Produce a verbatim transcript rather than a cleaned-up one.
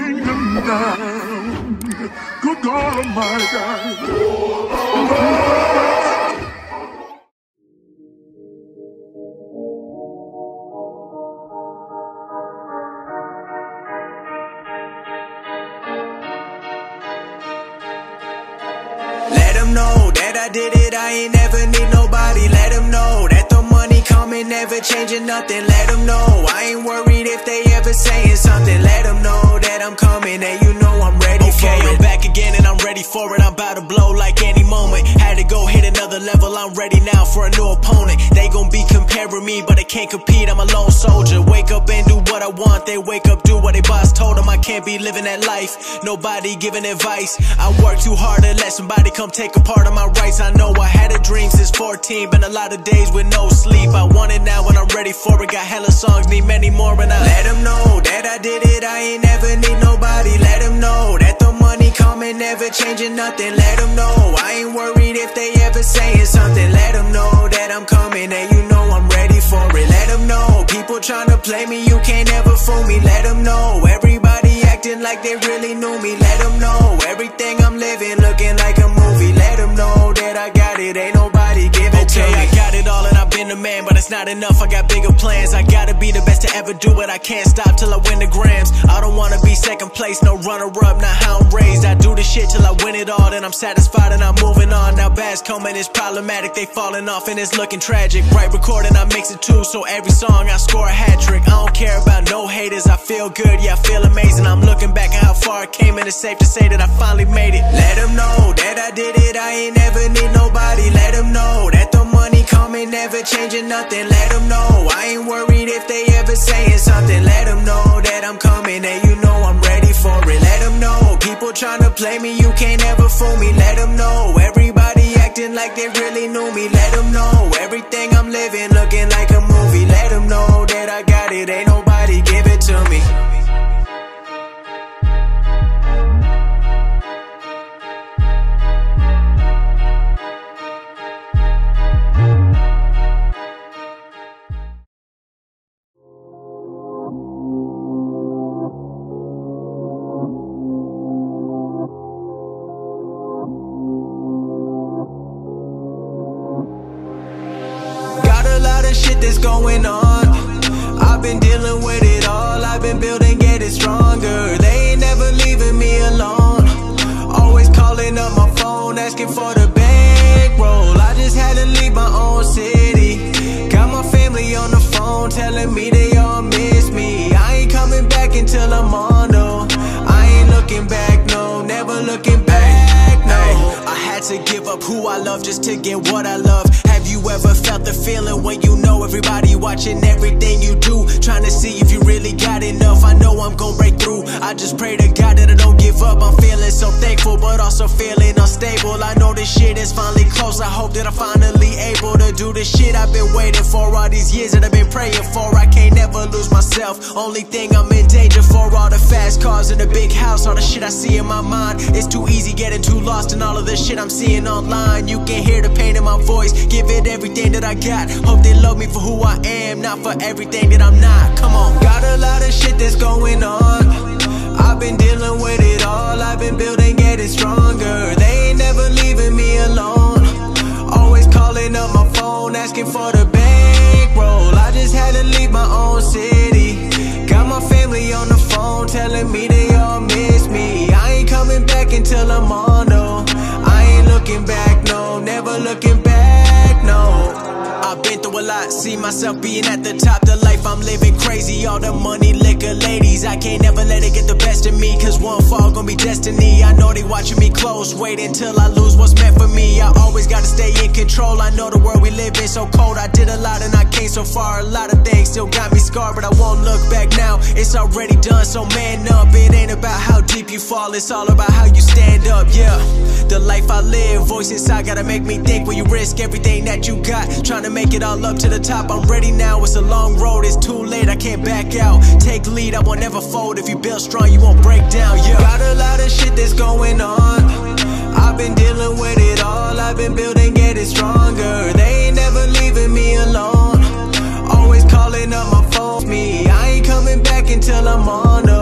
raining down. Good God Almighty. Let them know that I did it, I ain't never need nobody. Let them know that the money coming, never changing nothing. Let them know I ain't worried if they ever saying something. Let them know that I'm coming and you know I'm ready okay, for it. Okay, I'm back again and I'm ready for it. I'm about to blow like any moment. Had to go hit another level, I'm ready now for a new opponent. They gon' be comparing me, but they can't compete, I'm a lone soldier. Wake up and do what I want, they wake up, do what they boss told them. I can't be living that life, nobody giving advice. I work too hard to let somebody come take a part of my rights. I know I had a dream since fourteen, been a lot of days with no sleep. I want it now and I'm ready for it, got hella songs, need many more. And I let them know that I did it, I ain't never need nobody. Let them know that the money coming, never changing nothing. Let them know I ain't worried if they ever saying something. Let them know that I'm coming and you know I'm ready for it. Let them know people tryna play me, you can't ever fool me. Let them know everybody acting like they really knew me. Let them know everything I'm living looking like a movie. Let them know that I got it, ain't nobody give it to me. I got it all and I've been the man, but it's not enough, I got bigger plans. I gotta be the best to ever do it, I can't stop till I win the grams. I don't wanna be second place, no runner-up, not how I'm raised. I do the shit till I win it all, then I'm satisfied and I'm moving on. Now bad's coming, it's problematic, they falling off and it's looking tragic. Right recording, I mix it too, so every song I score a hat trick. I don't care about no haters, I feel good, yeah I feel amazing. I'm looking back at how far I came and it's safe to say that I finally made it. Let them know that I did it, I ain't never need nobody. Let them know that the money coming, never changing nothing. Let them know I ain't worried if they ever saying something. Let them know that I'm coming and you know I'm ready for it. Let them know people tryna play me, you can't ever fool me. Let them know everybody acting like they really knew me. Let them know everything I'm living looking like a movie. Let them know that I got it, ain't nobody give it to me. Shit that's going on, I've been dealing with it all. I've been building, getting stronger. They ain't never leaving me alone. Always calling up my phone, asking for the bankroll. I just had to leave my own city. Got my family on the phone, telling me they all miss me. I ain't coming back until I'm on though. I ain't looking back, no, never looking back, no. I had to give up who I love just to get what I love. Have you ever felt the feeling when you know everybody watching everything you do, trying to see if you really got enough? I know I'm gon' break through, I just pray to God that I don't give up. I'm feeling so thankful, but also feeling unstable. I know this shit is finally close, I hope that I'm finally able to do the shit I've been waiting for all these years that I've been praying for. I can't never lose myself, only thing I'm in danger for. All the fast cars in the big house, all the shit I see in my mind. It's too easy getting too lost in all of the shit I'm seeing online. You can hear the pain in my voice, give it everything that I got. Hope they love me for who I am, not for everything that I'm not. Come on. Got a lot of shit that's going on, I've been dealing with it all. I've been building, getting stronger. They ain't never leaving me alone. Always calling up my phone, asking for the bankroll. I just had to leave my own city. Got my family on the phone, telling me they all miss me. I ain't coming back until I'm on though. I ain't looking back, no, never looking back, no. I've been through a lot, see myself being at the top. The life I'm living crazy, all the money, liquor, ladies. I can't never let it get the best of me, cause one fall gon' be destiny. I know they watching me close, wait until I lose what's meant for me. I always gotta stay in control, I know the world we live in so cold. I did a lot and I came so far, a lot of things still got me scarred, but I won't look back now, it's already done, so man up. It ain't about how deep you fall, it's all about how you stand up, yeah. The life I live, voice inside gotta make me think. When you risk everything that you got, trying to make it all up to the top. I'm ready now, it's a long road, it's too late, I can't back out. Take lead, I won't never fold. If you build strong, you won't break down, yeah. Got a lot of shit that's going on, I've been dealing with it all. I've been building, getting stronger. They ain't never leaving me alone. Always calling up my phone, me. I ain't coming back until I'm on the